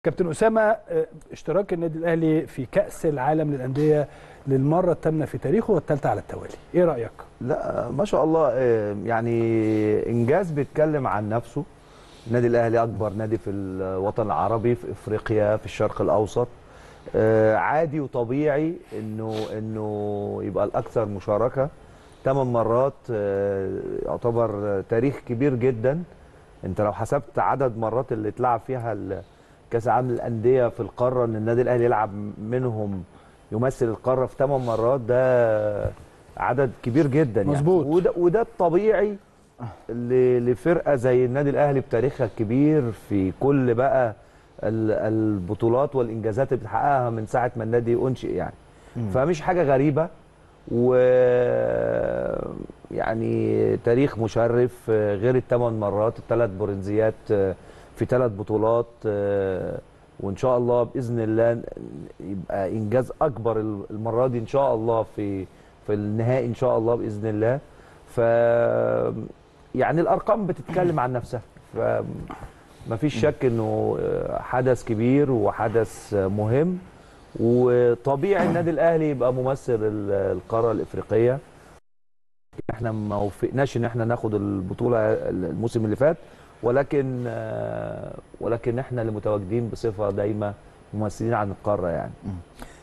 كابتن اسامه، اشتراك النادي الاهلي في كاس العالم للانديه للمره الثامنه في تاريخه والثالثه على التوالي، ايه رايك؟ لا ما شاء الله، يعني انجاز بيتكلم عن نفسه. النادي الاهلي اكبر نادي في الوطن العربي، في افريقيا، في الشرق الاوسط. عادي وطبيعي انه يبقى الاكثر مشاركه 8 مرات. يعتبر تاريخ كبير جدا. انت لو حسبت عدد مرات اللي اتلعب فيها كاس العالم للانديه في القاره، ان النادي الاهلي يلعب منهم، يمثل القاره في 8 مرات، ده عدد كبير جدا يعني. مظبوط. وده الطبيعي لفرقه زي النادي الاهلي بتاريخها الكبير في كل بقى البطولات والانجازات اللي بتحققها من ساعه ما النادي انشئ يعني. فمش حاجه غريبه، و يعني تاريخ مشرف، غير الثمان مرات، الثلاث برونزيات في 3 بطولات. وان شاء الله باذن الله يبقى انجاز اكبر المره دي ان شاء الله في النهائي ان شاء الله باذن الله. ف يعني الارقام بتتكلم عن نفسها، فما فيش شك انه حدث كبير وحدث مهم، وطبيعي النادي الاهلي يبقى ممثل القاره الافريقيه. احنا ما وفقناش ان احنا ناخد البطوله الموسم اللي فات، ولكن احنا اللي متواجدين بصفه دايمه ممثلين عن القاره يعني.